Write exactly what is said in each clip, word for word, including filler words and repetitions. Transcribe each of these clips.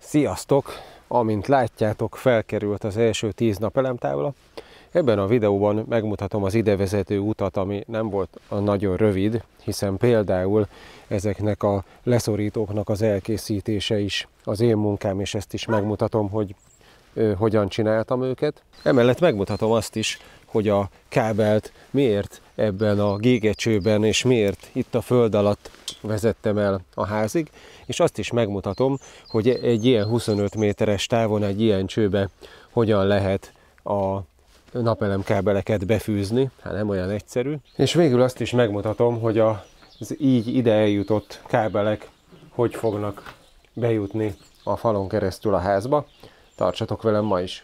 Sziasztok! Amint látjátok, felkerült az első tíz napelemtábla. Ebben a videóban megmutatom az idevezető utat, ami nem volt nagyon rövid, hiszen például ezeknek a leszorítóknak az elkészítése is az én munkám, és ezt is megmutatom, hogy ö, hogyan csináltam őket. Emellett megmutatom azt is, hogy a kábelt miért ebben a gégecsőben, és miért itt a föld alatt vezettem el a házig, és azt is megmutatom, hogy egy ilyen huszonöt méteres távon egy ilyen csőbe hogyan lehet a napelemkábeleket befűzni, hát nem olyan egyszerű. És végül azt is megmutatom, hogy az így ide eljutott kábelek hogy fognak bejutni a falon keresztül a házba. Tartsatok velem ma is!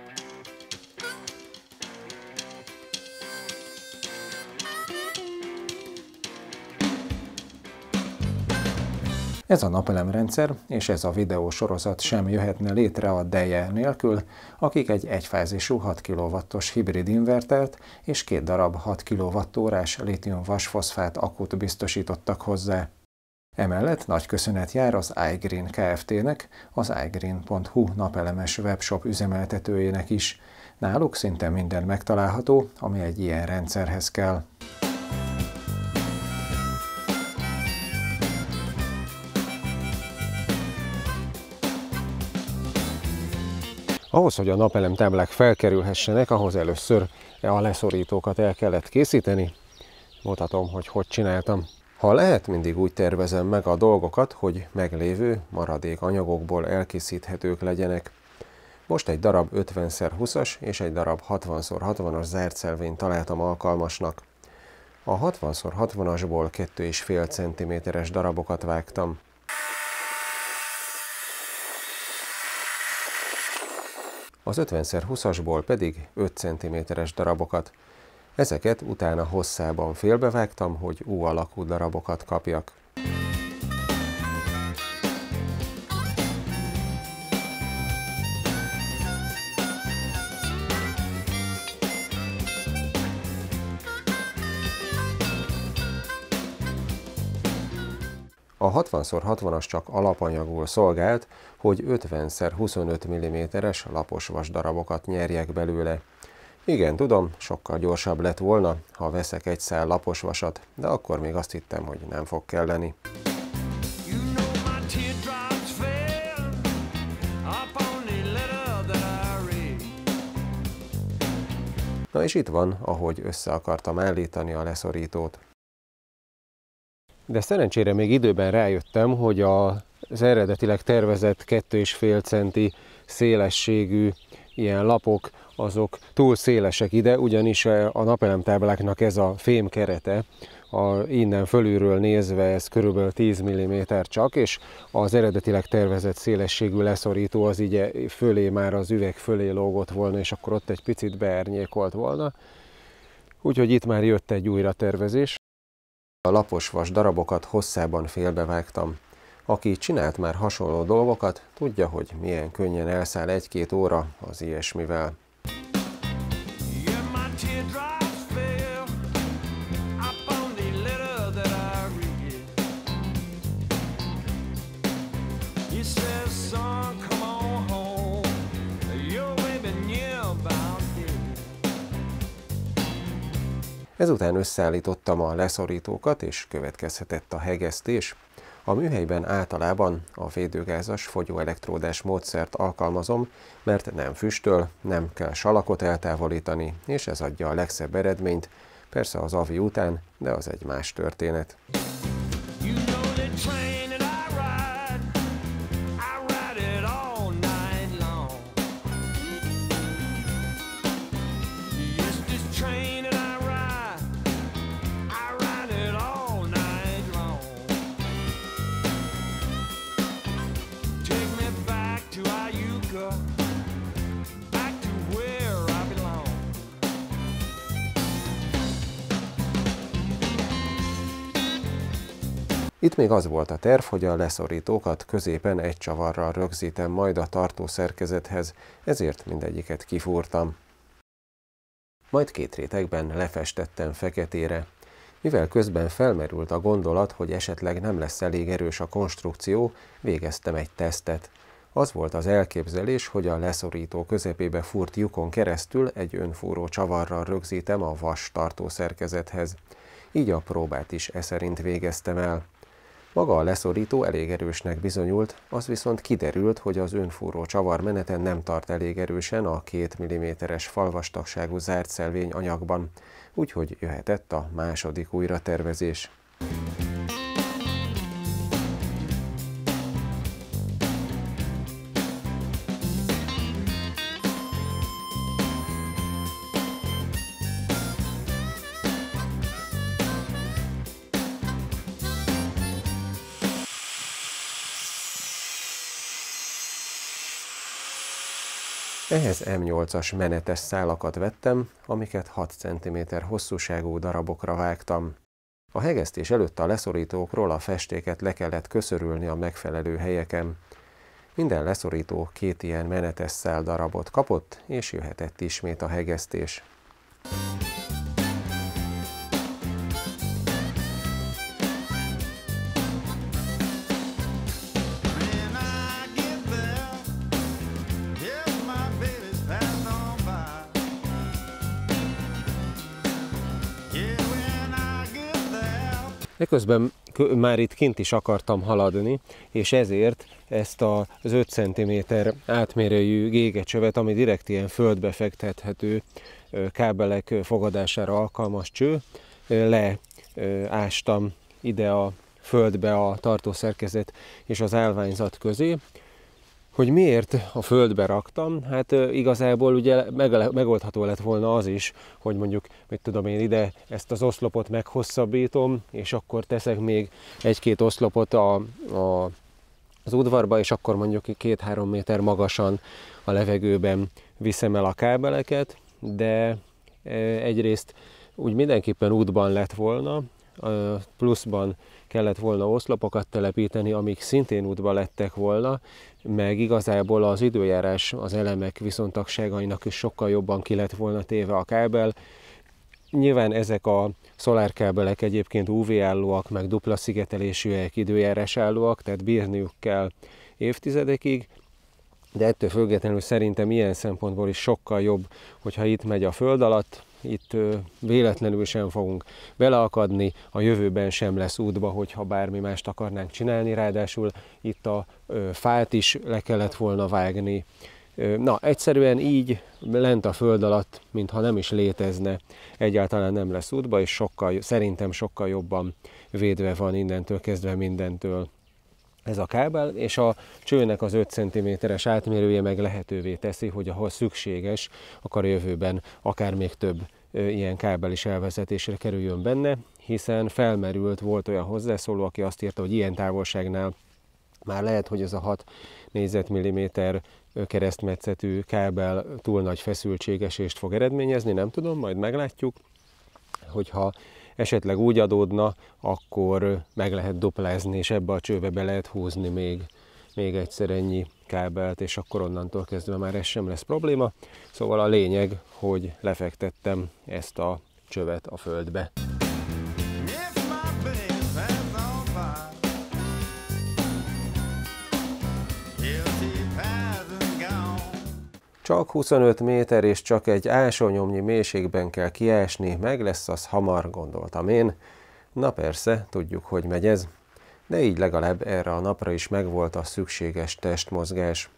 Ez a napelemrendszer és ez a videósorozat sem jöhetne létre a Deje nélkül, akik egy egyfázisú hat kilowattos hibrid invertert és két darab hat kilowattórás lítium-vasfoszfát akut biztosítottak hozzá. Emellett nagy köszönet jár az iGreen Kft-nek, az igreen pont hu napelemes webshop üzemeltetőjének is. Náluk szinte minden megtalálható, ami egy ilyen rendszerhez kell. Ahhoz, hogy a napelemtáblák felkerülhessenek, ahhoz először a leszorítókat el kellett készíteni. Mutatom, hogy hogy csináltam. Ha lehet, mindig úgy tervezem meg a dolgokat, hogy meglévő maradék anyagokból elkészíthetők legyenek. Most egy darab ötven szer húszas és egy darab hatvan szer hatvanas zárdszelvényt találtam alkalmasnak. A hatvan szer hatvanasból két és fél centiméteres darabokat vágtam. Az ötven szer húszasból pedig öt centiméteres darabokat. Ezeket utána hosszában félbevágtam, hogy U alakú darabokat kapjak. A hatvan szer hatvanas csak alapanyagul szolgált, hogy ötven szer huszonöt milliméteres lapos vas darabokat nyerjek belőle. Igen, tudom, sokkal gyorsabb lett volna, ha veszek egy szál lapos vasat, de akkor még azt hittem, hogy nem fog kelleni. Na és itt van, ahogy össze akartam állítani a leszorítót. De szerencsére még időben rájöttem, hogy az eredetileg tervezett két és fél centi szélességű ilyen lapok, azok túl szélesek ide, ugyanis a napelemtábláknak ez a fém kerete, a, innen fölülről nézve ez körülbelül tíz milliméter csak, és az eredetileg tervezett szélességű leszorító az így fölé már az üveg fölé lógott volna, és akkor ott egy picit beárnyékolt volna. Úgyhogy itt már jött egy újratervezés. A lapos vas darabokat hosszában félbevágtam. Aki csinált már hasonló dolgokat, tudja, hogy milyen könnyen elszáll egy-két óra az ilyesmivel. Ezután összeállítottam a leszorítókat, és következhetett a hegesztés. A műhelyben általában a védőgázas fogyóelektródás módszert alkalmazom, mert nem füstöl, nem kell salakot eltávolítani, és ez adja a legszebb eredményt, persze az avi után, de az egy más történet. Itt még az volt a terv, hogy a leszorítókat középen egy csavarral rögzítem majd a tartószerkezethez, ezért mindegyiket kifúrtam. Majd két rétegben lefestettem feketére. Mivel közben felmerült a gondolat, hogy esetleg nem lesz elég erős a konstrukció, végeztem egy tesztet. Az volt az elképzelés, hogy a leszorító közepébe fúrt lyukon keresztül egy önfúró csavarral rögzítem a vas tartószerkezethez. Így a próbát is e szerint végeztem el. Maga a leszorító elég erősnek bizonyult, az viszont kiderült, hogy az önfúró csavar menete nem tart elég erősen a két milliméteres falvastagságú zárt szelvény anyagban, úgyhogy jöhetett a második újratervezés. Ehhez M nyolcas menetes szálakat vettem, amiket hat centiméter hosszúságú darabokra vágtam. A hegesztés előtt a leszorítókról a festéket le kellett köszörülni a megfelelő helyeken. Minden leszorító két ilyen menetes szál darabot kapott, és jöhetett ismét a hegesztés. Eközben már itt kint is akartam haladni, és ezért ezt az öt centiméter átmérőjű gégecsövet, ami direkt ilyen földbe fektethető kábelek fogadására alkalmas cső, leástam ide a földbe a tartószerkezet és az állványzat közé. Hogy miért a földbe raktam? Hát igazából ugye megoldható lett volna az is, hogy mondjuk, mit tudom én, ide ezt az oszlopot meghosszabbítom, és akkor teszek még egy-két oszlopot a, a, az udvarba, és akkor mondjuk két-három méter magasan a levegőben viszem el a kábeleket, de egyrészt úgy mindenképpen útban lett volna, pluszban kellett volna oszlopokat telepíteni, amik szintén útba lettek volna, meg igazából az időjárás az elemek viszontagságainak is sokkal jobban ki lett volna téve a kábel. Nyilván ezek a szolárkábelek egyébként ú vé állóak, meg dupla szigetelésűek, időjárás állóak, tehát bírniuk kell évtizedekig, de ettől függetlenül szerintem ilyen szempontból is sokkal jobb, hogyha itt megy a föld alatt, itt véletlenül sem fogunk beleakadni, a jövőben sem lesz útba, hogyha bármi mást akarnánk csinálni, ráadásul itt a fát is le kellett volna vágni. Na, egyszerűen így lent a föld alatt, mintha nem is létezne, egyáltalán nem lesz útba, és sokkal, szerintem sokkal jobban védve van innentől kezdve mindentől ez a kábel, és a csőnek az öt centiméteres átmérője meg lehetővé teszi, hogy ahol szükséges, akar a jövőben akár még több ilyen kábel is elvezetésre kerüljön benne, hiszen felmerült, volt olyan hozzászóló, aki azt írta, hogy ilyen távolságnál már lehet, hogy ez a hat négyzetmilliméter keresztmetszetű kábel túl nagy feszültségesést fog eredményezni, nem tudom, majd meglátjuk, hogyha esetleg úgy adódna, akkor meg lehet duplázni, és ebbe a csőbe be lehet húzni még, még egyszer ennyi kábelt, és akkor onnantól kezdve már ez sem lesz probléma. Szóval a lényeg, hogy lefektettem ezt a csövet a földbe. Csak huszonöt méter és csak egy ásónyomnyi mélységben kell kiásni, meg lesz az hamar, gondoltam én. Na persze, tudjuk, hogy megy ez. De így legalább erre a napra is megvolt a szükséges testmozgás.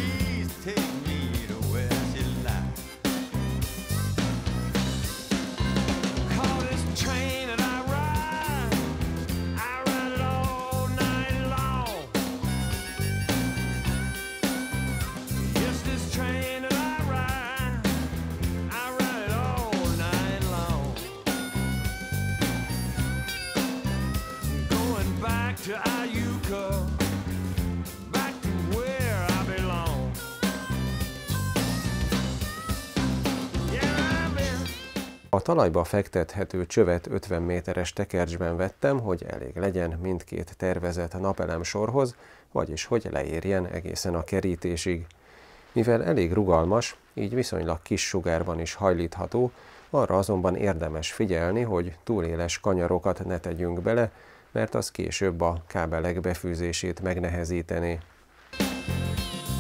A talajba fektethető csövet ötven méteres tekercsben vettem, hogy elég legyen mindkét tervezett napelem sorhoz, vagyis hogy leérjen egészen a kerítésig. Mivel elég rugalmas, így viszonylag kis sugárban is hajlítható, arra azonban érdemes figyelni, hogy túl éles kanyarokat ne tegyünk bele, mert az később a kábelek befűzését megnehezítené.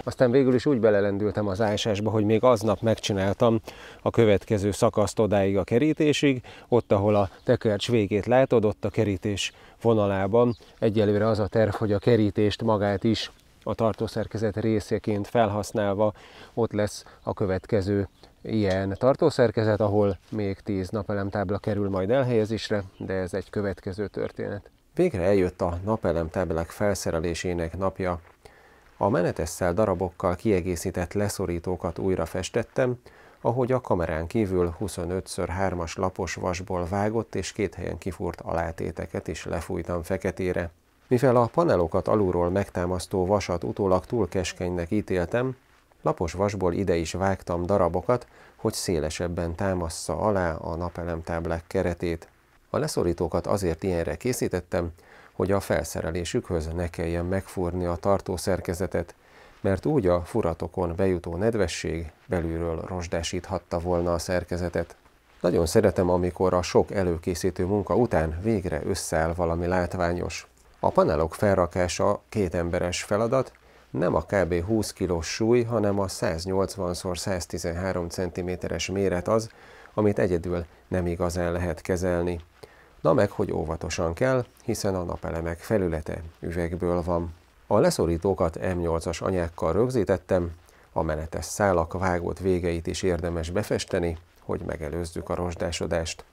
Aztán végül is úgy belelendültem az ásásba, hogy még aznap megcsináltam a következő szakaszt odáig a kerítésig, ott, ahol a tekercs végét látod, ott a kerítés vonalában. Egyelőre az a terv, hogy a kerítést magát is a tartószerkezet részeként felhasználva ott lesz a következő ilyen tartószerkezet, ahol még tíz napelemtábla kerül majd elhelyezésre, de ez egy következő történet. Végre eljött a napelemtáblák felszerelésének napja. A menetesszel darabokkal kiegészített leszorítókat újra festettem, ahogy a kamerán kívül huszonöt szög hármas lapos vasból vágott és két helyen kifúrt alátéteket is lefújtam feketére. Mivel a panelokat alulról megtámasztó vasat utólag túl keskenynek ítéltem, lapos vasból ide is vágtam darabokat, hogy szélesebben támassza alá a napelemtáblák keretét. A leszorítókat azért ilyenre készítettem, hogy a felszerelésükhöz ne kelljen megfúrni a tartószerkezetet, mert úgy a furatokon bejutó nedvesség belülről rozsdásíthatta volna a szerkezetet. Nagyon szeretem, amikor a sok előkészítő munka után végre összeáll valami látványos. A panelok felrakása kétemberes feladat, nem a kb. húsz kilós súly, hanem a száznyolcvan szor száztizenhárom centiméteres méret az, amit egyedül nem igazán lehet kezelni. Na meg, hogy óvatosan kell, hiszen a napelemek felülete üvegből van. A leszorítókat em nyolcas anyákkal rögzítettem, a menetes szálak vágott végeit is érdemes befesteni, hogy megelőzzük a rozsdásodást.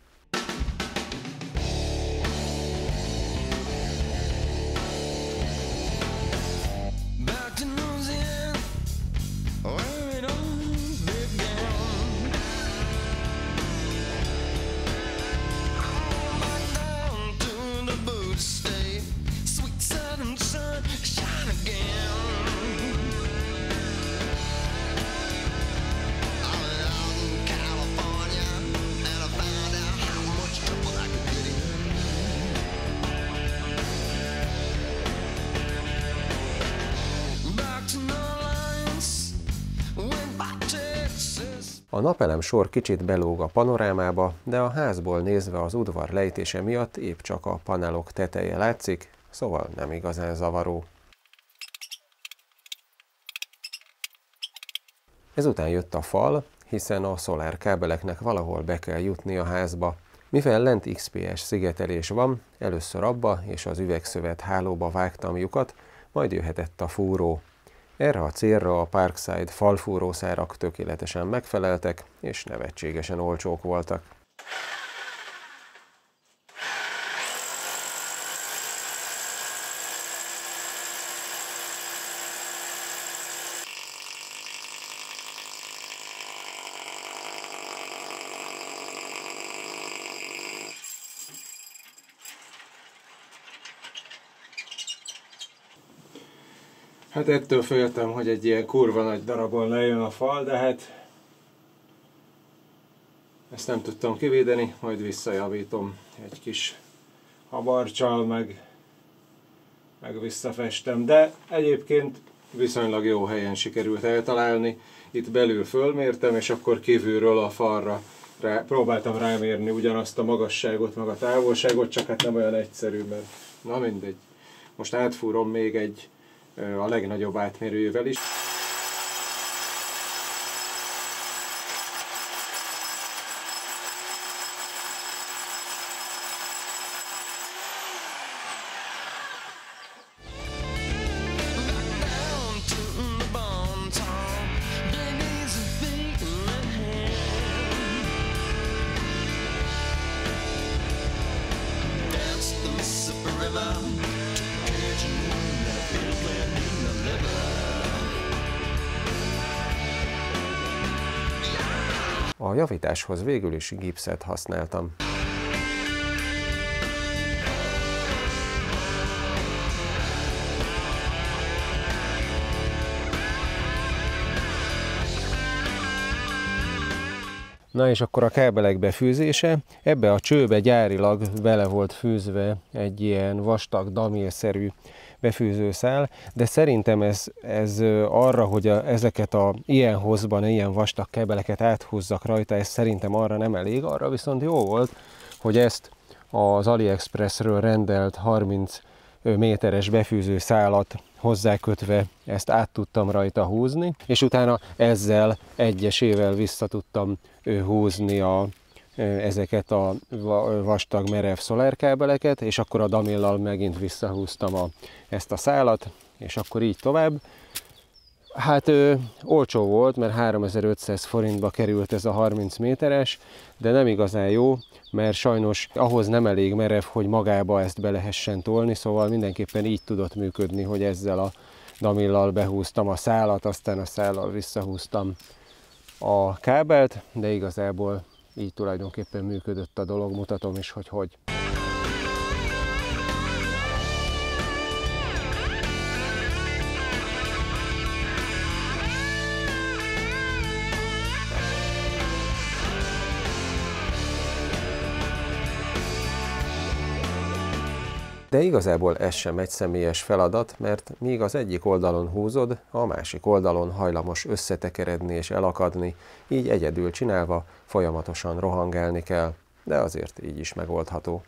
A napelem sor kicsit belóg a panorámába, de a házból nézve az udvar lejtése miatt épp csak a panelok teteje látszik, szóval nem igazán zavaró. Ezután jött a fal, hiszen a szolárkábeleknek valahol be kell jutni a házba. Mivel lent iksz pé es szigetelés van, először abba és az üvegszövet hálóba vágtam lyukat, majd jöhetett a fúró. Erre a célra a Parkside falfúrószárak tökéletesen megfeleltek, és nevetségesen olcsók voltak. Hát ettől féltem, hogy egy ilyen kurva nagy darabon lejön a fal, de hát ezt nem tudtam kivédeni, majd visszajavítom egy kis habarccsal, meg, meg visszafestem, de egyébként viszonylag jó helyen sikerült eltalálni. Itt belül fölmértem, és akkor kívülről a falra rá, próbáltam rámérni ugyanazt a magasságot, meg a távolságot, csak hát nem olyan egyszerű, mert na mindegy. Most átfúrom még egy a legnagyobb átmérőjével is. A javításhoz végül is gipszet használtam. Na és akkor a kábelek befűzése. Ebbe a csőbe gyárilag bele volt fűzve egy ilyen vastag damélszerű befűzőszál, de szerintem ez, ez arra, hogy a, ezeket a ilyen hosszban, ilyen vastag kábeleket áthúzzak rajta, ez szerintem arra nem elég, arra viszont jó volt, hogy ezt az AliExpressről rendelt harminc méteres befűzőszálat hozzákötve ezt át tudtam rajta húzni, és utána ezzel egyesével vissza tudtam húzni a, ezeket a vastag merev szolárkábeleket, és akkor a damillal megint visszahúztam a, ezt a szálat, és akkor így tovább. Hát ö, olcsó volt, mert háromezer-ötszáz forintba került ez a harminc méteres, de nem igazán jó, mert sajnos ahhoz nem elég merev, hogy magába ezt be lehessen tolni, szóval mindenképpen így tudott működni, hogy ezzel a damillal behúztam a szálat, aztán a szállal visszahúztam a kábelt, de igazából így tulajdonképpen működött a dolog, mutatom is, hogy hogy. De igazából ez sem egy személyes feladat, mert míg az egyik oldalon húzod, a másik oldalon hajlamos összetekeredni és elakadni, így egyedül csinálva folyamatosan rohangálni kell, de azért így is megoldható.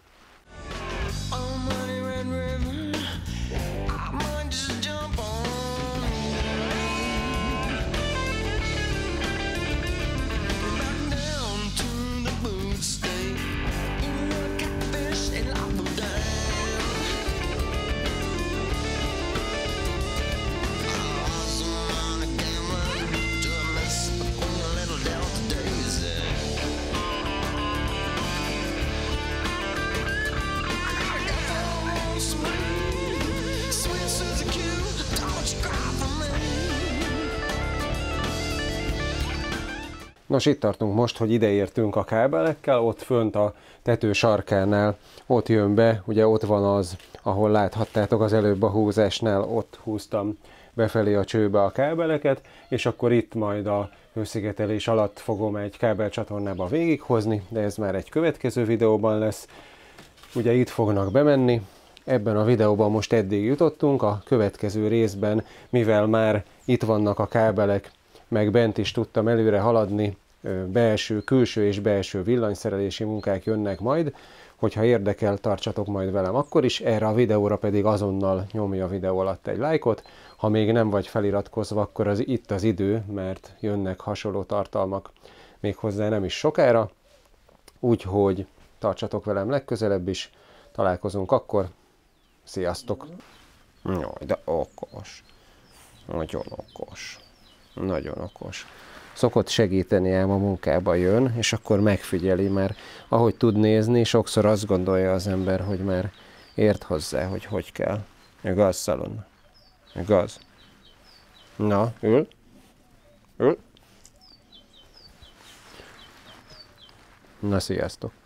Nos, itt tartunk most, hogy ideértünk a kábelekkel, ott fönt a tető sarkánál, ott jön be, ugye ott van az, ahol láthattátok az előbb a húzásnál, ott húztam befelé a csőbe a kábeleket, és akkor itt majd a hőszigetelés alatt fogom egy kábelcsatornába végighozni, de ez már egy következő videóban lesz. Ugye itt fognak bemenni, ebben a videóban most eddig jutottunk, a következő részben, mivel már itt vannak a kábelek, meg bent is tudtam előre haladni, belső, külső és belső villanyszerelési munkák jönnek majd, hogyha érdekel, tartsatok majd velem akkor is, erre a videóra pedig azonnal nyomj a videó alatt egy lájkot, ha még nem vagy feliratkozva, akkor az itt az idő, mert jönnek hasonló tartalmak méghozzá nem is sokára, úgyhogy tartsatok velem legközelebb is, találkozunk akkor, sziasztok! Jaj, de okos, nagyon okos. Nagyon okos. Szokott segíteni, ám a munkába jön, és akkor megfigyeli, mert ahogy tud nézni, sokszor azt gondolja az ember, hogy már ért hozzá, hogy hogy kell. Igaz, Szalon? Igaz? Na, ül? Ül? Na, sziasztok!